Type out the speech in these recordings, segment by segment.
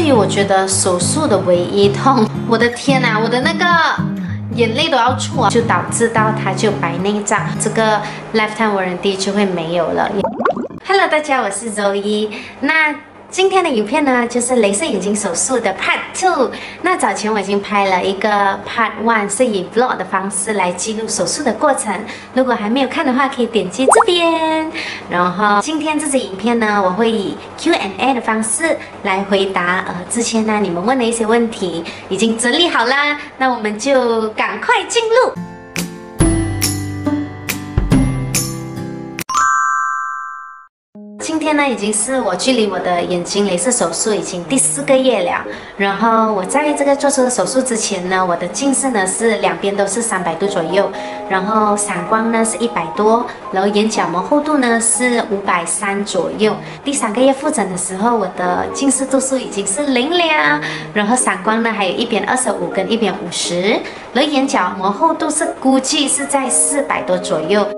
于我觉得手术的唯一痛，我的天哪，我的那个眼泪都要出啊，就导致到它就白内障，这个 lifetime warranty 就会没有了。Hello， 大家，我是Zoe。那今天的影片呢，就是雷射眼睛手术的 Part 2。那早前我已经拍了一个 Part 1，是以 Vlog 的方式来记录手术的过程。如果还没有看的话，可以点击这边。然后今天这支影片呢，我会以 Q&A 的方式来回答之前呢你们问的一些问题，已经整理好啦。那我们就赶快进入。今天呢，已经是我距离我的眼睛雷射手术已经第4个月了。然后我在这个做这个手术之前呢，我的近视呢是两边都是300度左右，然后散光呢是100多，然后眼角膜厚度呢是530左右。第3个月复诊的时候，我的近视度数已经是0了，然后散光呢还有一边25跟一边50，然后眼角膜厚度是估计是在400多左右。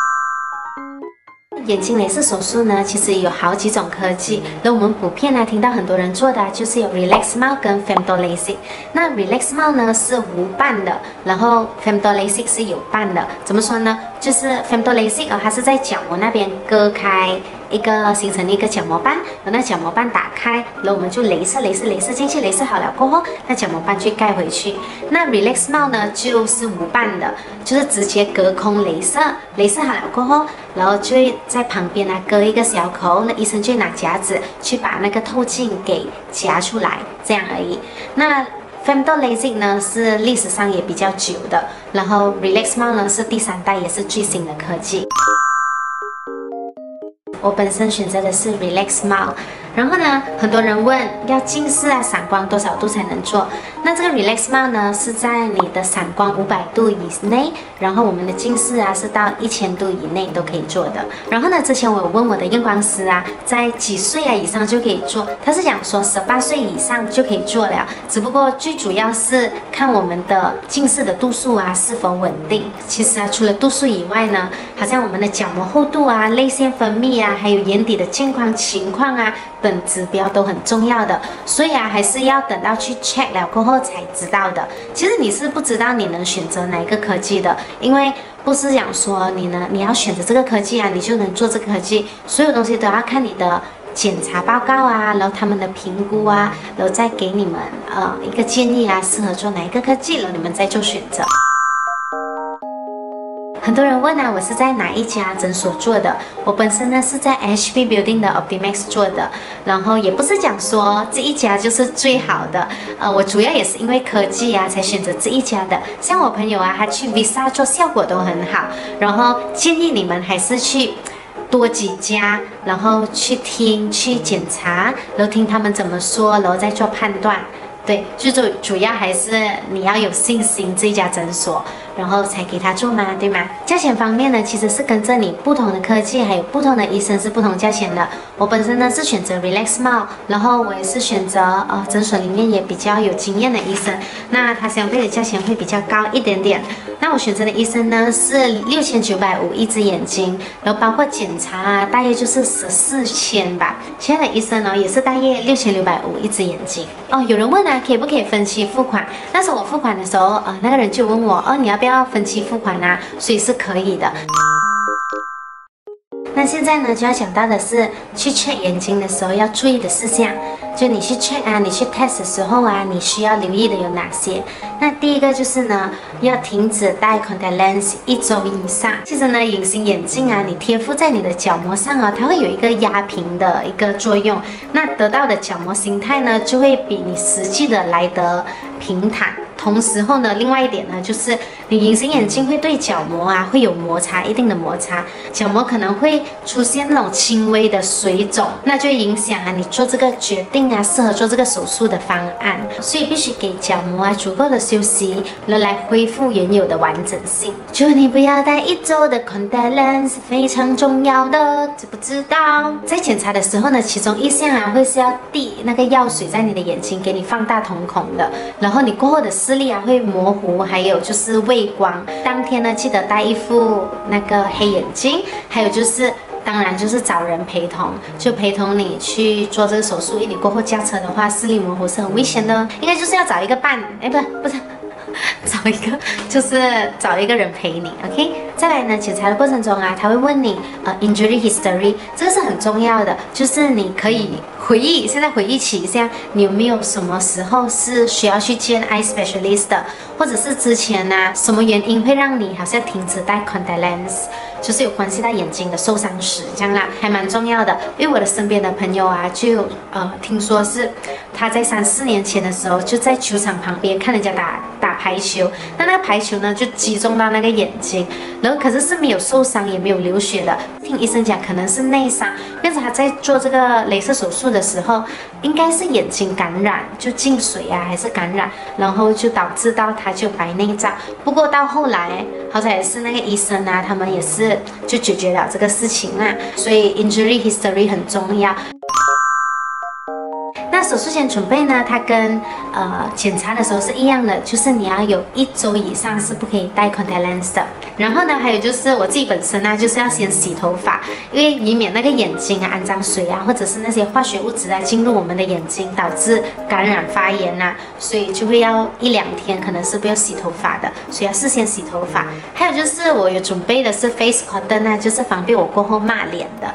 眼睛雷射手术呢，其实有好几种科技。那我们普遍呢听到很多人做的就是有 RelaxMile 跟 Femto LASIK。那 RelaxMile 呢是无伴的，然后 Femto LASIK 是有伴的。怎么说呢？就是 Femto LASIK 它是在角膜那边割开形成一个角膜斑，然后那角膜斑打开，然后我们就雷射进去，雷射好了过后，那角膜斑去盖回去。那 RelaxMile 呢就是无伴的，就是直接隔空雷射好了过后，然后就会在旁边呢割一个小口，那医生就拿夹子去把那个透镜给夹出来，这样而已。那 Femto LASIK 呢是历史上也比较久的，然后 RelaxMile 呢是第3代，也是最新的科技。我本身选择的是 RelaxMile， 然后呢，很多人问要近视啊、散光多少度才能做？那这个 RelaxMile 呢是在你的散光500度以内，然后我们的近视啊是到1000度以内都可以做的。然后呢，之前我有问我的验光师啊，在几岁啊以上就可以做？他是讲说18岁以上就可以做了，只不过最主要是看我们的近视的度数啊是否稳定。其实啊，除了度数以外呢，好像我们的角膜厚度啊、泪腺分泌啊，还有眼底的健康情况啊等指标都很重要的，所以啊，还是要等到去 check 了过后才知道的。其实你是不知道你能选择哪一个科技的，因为不是讲说你要选择这个科技啊，你就能做这个科技，所有东西都要看你的检查报告啊，然后他们的评估啊，然后再给你们一个建议啊，适合做哪一个科技，然后你们再做选择。很多人问啊，我是在哪一家诊所做的？我本身呢是在 HP Building 的 Optimax 做的，然后也不是讲说这一家就是最好的，我主要也是因为科技啊才选择这一家的。像我朋友啊，他去 Visa 做效果都很好，然后建议你们还是去多几家，然后去听、去检查，然后听他们怎么说，然后再做判断。对，最主要还是你要有信心这一家诊所，然后才给他做嘛，对吗？价钱方面呢，其实是跟着你不同的科技，还有不同的医生是不同价钱的。我本身呢是选择 RelaxMile， 然后我也是选择诊所里面也比较有经验的医生，那他相对的价钱会比较高一点点。那我选择的医生呢是6950一只眼睛，然后包括检查啊，大约就是14000吧。其他的医生呢也是大约6650一只眼睛。有人问啊，可不可以分期付款？那时候我付款的时候，那个人就问我，你要不要分期付款啊？所以是可以的。那现在呢，就要讲到的是去 check 眼睛的时候要注意的事项。就你去 check 啊，你去 test 的时候啊，你需要留意的有哪些？那第一个就是呢，要停止戴 contact lens 1周以上。其实呢，隐形眼镜啊，你贴附在你的角膜上啊，它会有一个压平的一个作用，那得到的角膜形态呢，就会比你实际的来得平坦。同时后呢，另外一点呢，就是你隐形眼镜会对角膜啊会有摩擦，一定的摩擦，角膜可能会出现那种轻微的水肿，那就影响啊你做这个决定啊，适合做这个手术的方案，所以必须给角膜啊足够的休息，来恢复原有的完整性。祝你不要戴1周的 contact lens， 非常重要的，知不知道？在检查的时候呢，其中一项啊会是要滴那个药水在你的眼睛，给你放大瞳孔的，然后你过后的视力啊会模糊，还有就是畏光。当天呢，记得戴一副那个黑眼镜，还有就是当然就是找人陪同，就陪同你去做这个手术。因为你过后驾车的话，视力模糊是很危险的，应该就是要找一个伴，哎，不是。找一个人陪你 ，OK。再来呢，检查的过程中啊，他会问你injury history， 这个是很重要的，就是你可以现在回忆起一下，你有没有什么时候是需要去见 eye specialist 的，或者是之前呢，什么原因会让你好像停止戴 contact lens， 就是有关系到眼睛的受伤史这样啦，还蛮重要的。因为我的身边的朋友啊，就听说是他在3、4年前的时候，就在球场旁边看人家打排球，那个排球呢就击中到那个眼睛，然后可是没有受伤，也没有流血的。听医生讲，可能是内伤，但是他在做这个雷射手术的时候，应该是眼睛感染，就进水啊，还是感染，然后就导致到他就白内障。不过到后来，好彩也是那个医生啊，他们也是就解决了这个事情啦。所以 injury history 很重要。那手术前准备呢，它跟检查的时候是一样的，就是你要有1周以上是不可以戴 contact lens 的。然后呢，还有就是我自己本身呢，就是要先洗头发，因为以免那个眼睛啊、肮脏水啊，或者是那些化学物质啊进入我们的眼睛，导致感染发炎啊，所以就会要1、2天可能是不要洗头发的，所以要事先洗头发。还有就是我有准备的是 face cotton 啊，就是方便我过后抹脸的。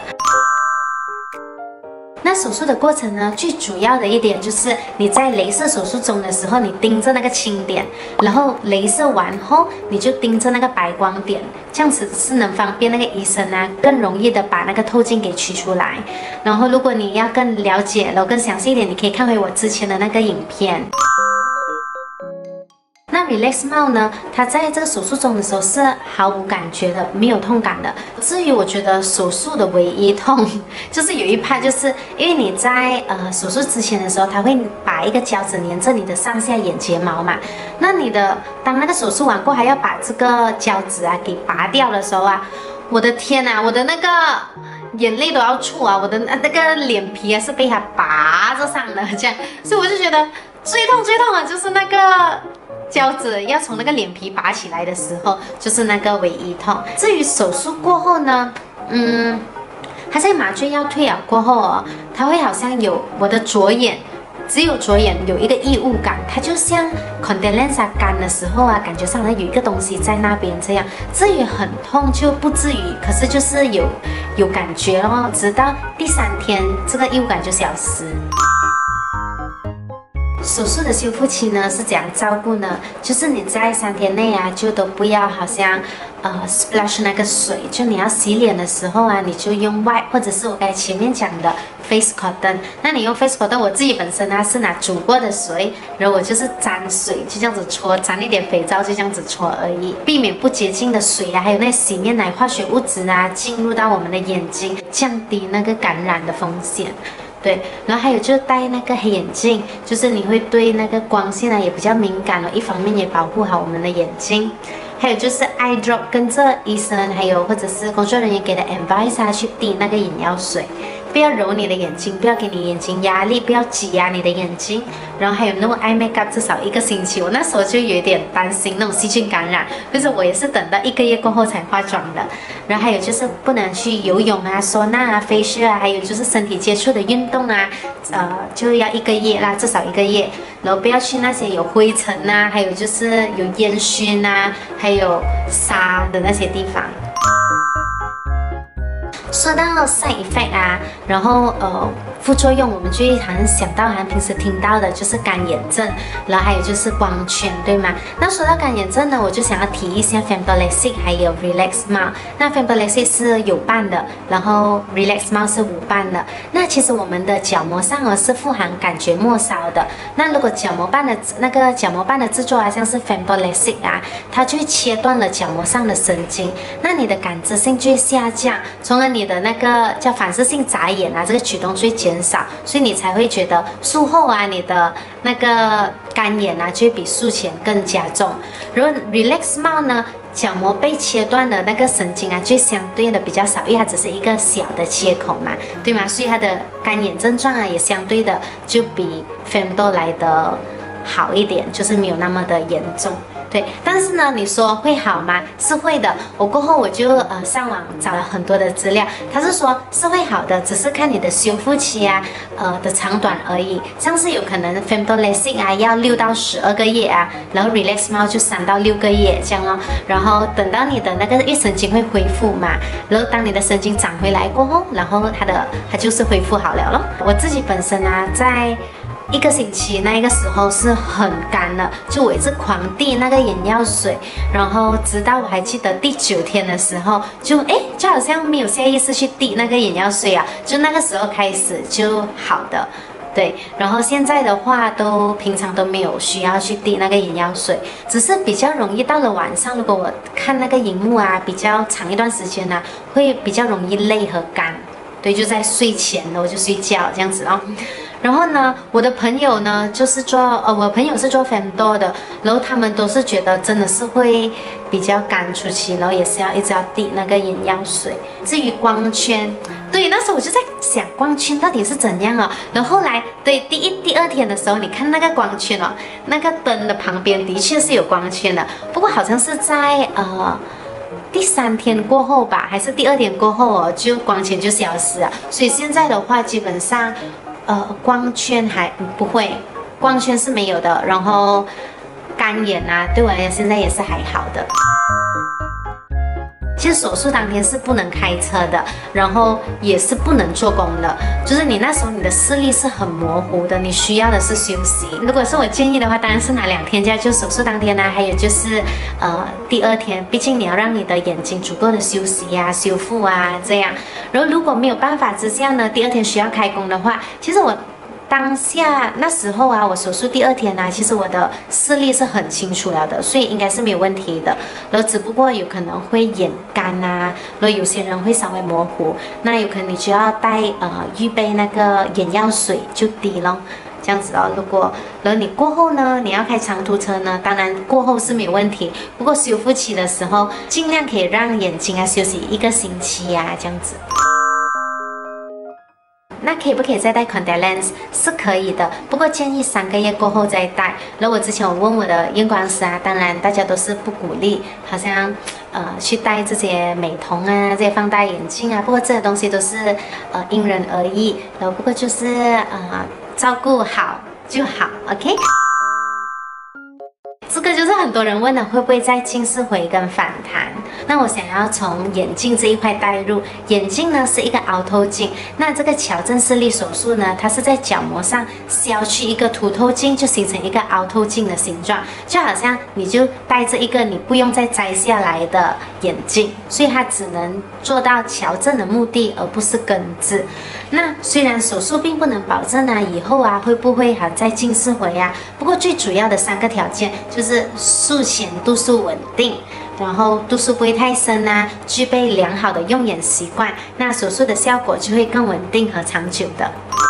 那手术的过程呢，最主要的一点就是你在雷射手术中的时候，你盯着那个青点，然后雷射完后你就盯着那个白光点，这样子是能方便那个医生啊更容易的把那个透镜给取出来。然后如果你要更了解，然后更详细一点，你可以看回我之前的那个影片。那 Relax Mouth 呢，它在这个手术中的时候是毫无感觉的，没有痛感的。至于我觉得手术的唯一痛，就是有一趴，就是因为你在手术之前的时候，它会把一个胶纸粘着你的上下眼睫毛嘛。那当那个手术完过后，还要把这个胶纸啊给拔掉的时候啊，我的天啊，我的那个眼泪都要出啊，我的那个脸皮啊是被它拔着上的这样，所以我就觉得最痛啊，就是那个胶纸要从那个脸皮拔起来的时候，就是那个唯一痛。至于手术过后呢，它在麻醉药退了过后哦，它会好像有我的左眼，只有左眼有一个异物感，它就像 contact lens 干的时候啊，感觉上有一个东西在那边这样。至于很痛就不至于，可是就是有感觉哦，直到第3天这个异物感就消失。手术的修复期呢是怎样照顾呢？就是你在3天内啊，就都不要好像splash 那个水，就你要洗脸的时候啊，你就用 wipe 或者是我刚才前面讲的 face cotton。那你用 face cotton， 我自己本身呢是拿煮过的水，然后我就是沾水，就这样子搓，沾一点肥皂就这样子搓而已，避免不洁净的水啊，还有那洗面奶化学物质啊进入到我们的眼睛，降低那个感染的风险。对，然后还有就是戴那个黑眼镜，就是你会对那个光线啊也比较敏感了，一方面也保护好我们的眼睛。还有就是 eye drop， 跟着医生还有或者是工作人员给的 advice 啊，去滴那个眼药水，不要揉你的眼睛，不要给你眼睛压力，不要挤压你的眼睛。然后还有 no eye makeup， 至少1个星期。我那时候就有点担心那种细菌感染，就是我也是等到1个月过后才化妆的。然后还有就是不能去游泳啊、收纳啊、facial啊，还有就是身体接触的运动啊，就要1个月啦，至少1个月。然后不要去那些有灰尘啊，还有就是有烟熏啊，还有沙的那些地方。说到 side effect 啊，然后副作用，我们就会好像想到好像平时听到的就是干眼症，然后还有就是光圈，对吗？那说到干眼症呢，我就想要提一下 Femtol LASIK 还有 Relax Mouth。那 Femtol LASIK 是有伴的，然后 Relax Mouth 是无伴的。那其实我们的角膜上是富含感觉末梢的。那如果角膜瓣的制作啊，像是 Femtol LASIK 啊，它就会切断了角膜上的神经，那你的感知性就会下降，从而你的那个叫反射性眨眼啊，这个举动就会减少，所以你才会觉得术后啊，你的那个干眼啊，就会比术前更加重。如果 Relax Mouth 呢，角膜被切断的那个神经啊，就相对的比较少，因为它只是一个小的切口嘛，对吗？所以它的干眼症状啊，也相对的就比 Femtol 来的好一点，就是没有那么的严重。对，但是呢，你说会好吗？是会的。我过后我就上网找了很多的资料，他是说是会好的，只是看你的修复期啊的长短而已。像是有可能 femto lasik 啊要6到12个月啊，然后 relax mouth 就3到6个月这样哦。然后等到你的那个月神经会恢复嘛，然后当你的神经长回来过后，然后它就是恢复好了咯。我自己本身啊，在1个星期那个时候是很干的，就我一直狂滴那个眼药水，然后直到我还记得第9天的时候，就好像没有下意识去滴那个眼药水啊，就那个时候开始就好的。对，然后现在的话平常都没有需要去滴那个眼药水，只是比较容易到了晚上，如果我看那个荧幕啊比较长一段时间呢，会比较容易累和干。对，就在睡前我就睡觉这样子哦。然后呢，我的朋友呢就是我朋友是做 femto 的，然后他们都是觉得真的是会比较干初期，然后也是一直要滴那个眼药水。至于光圈，对，那时候我就在想光圈到底是怎样哦。然后后来对第2天的时候，你看那个光圈哦，那个灯的旁边的确是有光圈的，不过好像是在第3天过后吧，还是第2天过后哦，就光圈就消失了。所以现在的话，基本上光圈还不会，光圈是没有的。然后干眼啊，对我来讲现在也是还好的。其实手术当天是不能开车的，然后也是不能做工的，就是你那时候你的视力是很模糊的，你需要的是休息。如果是我建议的话，当然是拿2天假，就手术当天呢，还有就是第2天，毕竟你要让你的眼睛足够的休息啊、修复啊这样。然后如果没有办法之下呢，第2天需要开工的话，其实我当下那时候啊，我手术第2天啊，其实我的视力是很清楚了的，所以应该是没有问题的。然后只不过有可能会眼干啊，然后有些人会稍微模糊，那有可能你就要预备那个眼药水就滴咯，这样子哦。然后你过后呢，你要开长途车呢，当然过后是没有问题。不过修复期的时候，尽量可以让眼睛啊休息1个星期啊，这样子。那可不可以再戴 contact lens？ 是可以的，不过建议3个月过后再戴。然后我之前我问我的验光师啊，当然大家都是不鼓励，好像去戴这些美瞳啊、这些放大眼镜啊。不过这些东西都是因人而异，然后不过就是照顾好就好 ，OK。这个就是很多人问的，会不会在近视回跟反弹？那我想要从眼镜这一块带入。眼镜呢是一个凹透镜，那这个矫正视力手术呢，它是在角膜上削去一个凸透镜，就形成一个凹透镜的形状，就好像你就戴着一个你不用再摘下来的眼镜，所以它只能做到矫正的目的，而不是根治。那虽然手术并不能保证啊以后啊会不会再近视回啊，不过最主要的3个条件就是术前度数稳定，然后度数不会太深啊，具备良好的用眼习惯，那手术的效果就会更稳定和长久的。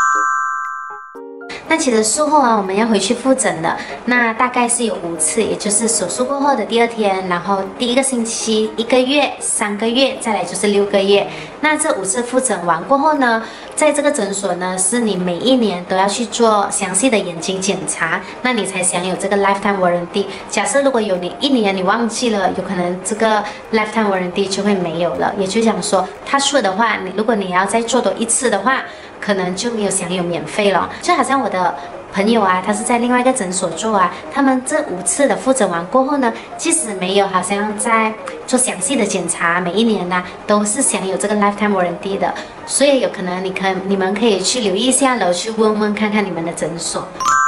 那其实术后啊，我们要回去复诊的，那大概是有5次，也就是手术过后的第2天，然后第1个星期、1个月、3个月，再来就是6个月。那这5次复诊完过后呢，在这个诊所呢，是你每1年都要去做详细的眼睛检查，那你才享有这个 lifetime warranty。假设如果有你1年你忘记了，有可能这个 lifetime warranty 就会没有了。也就讲说，他说的话，如果你要再做多1次的话，可能就没有享有免费了。就好像我的朋友啊，他是在另外一个诊所做啊，他们这5次的复诊完过后呢，即使没有好像在做详细的检查，每1年呢都是享有这个 lifetime warranty 的，所以有可能你们可以去留意一下了，去问问看看你们的诊所。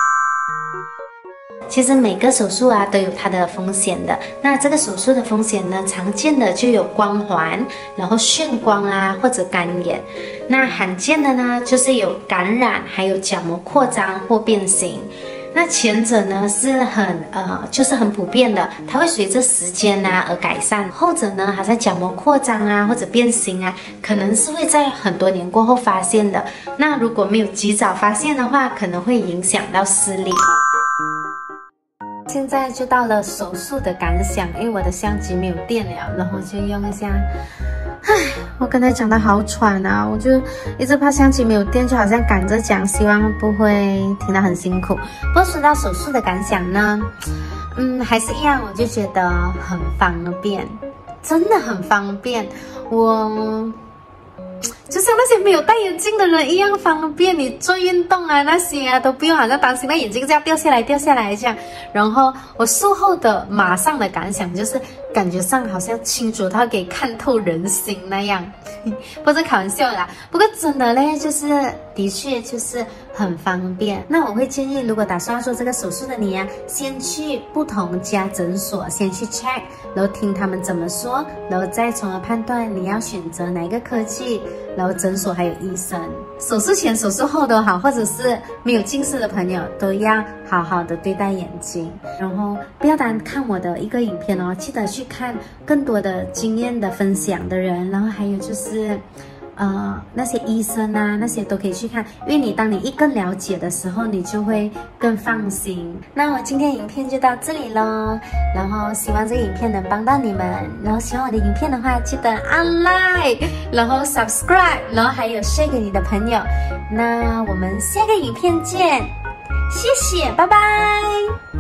其实每个手术啊都有它的风险的。那这个手术的风险呢，常见的就有光环，然后眩光啊，或者干眼。那罕见的呢，就是有感染，还有角膜扩张或变形。那前者呢是就是很普遍的，它会随着时间啊而改善。后者呢，好像角膜扩张啊或者变形啊，可能是会在很多年过后发现的。那如果没有及早发现的话，可能会影响到视力。现在就到了手术的感想，因为我的相机没有电了，然后就用一下我刚才讲的好喘啊，我就一直怕相机没有电，就好像赶着讲，希望不会听得很辛苦。不过说到手术的感想呢，还是一样，我就觉得很方便，真的很方便。我就像那些没有戴眼镜的人一样方便，你做运动啊那些啊都不用好像担心那眼镜这样掉下来这样。然后我术后的马上的感想就是感觉上好像清楚到可以看透人心那样，不是开玩笑啦。不过真的嘞，就是的确就是很方便。那我会建议，如果打算要做这个手术的你啊，先去不同家诊所先去 check， 然后听他们怎么说，然后再从而判断你要选择哪一个科技，然后诊所还有医生。手术前、手术后都好，或者是没有近视的朋友都要好好的对待眼睛，然后不要单看我的一个影片哦，记得去看更多的经验的分享的人，然后还有就是那些医生啊，那些都可以去看，因为当你更了解的时候，你就会更放心。那我今天影片就到这里咯，然后希望这个影片能帮到你们，然后喜欢我的影片的话，记得按 like， 然后 subscribe， 然后还有 share 给你的朋友。那我们下个影片见，谢谢，拜拜。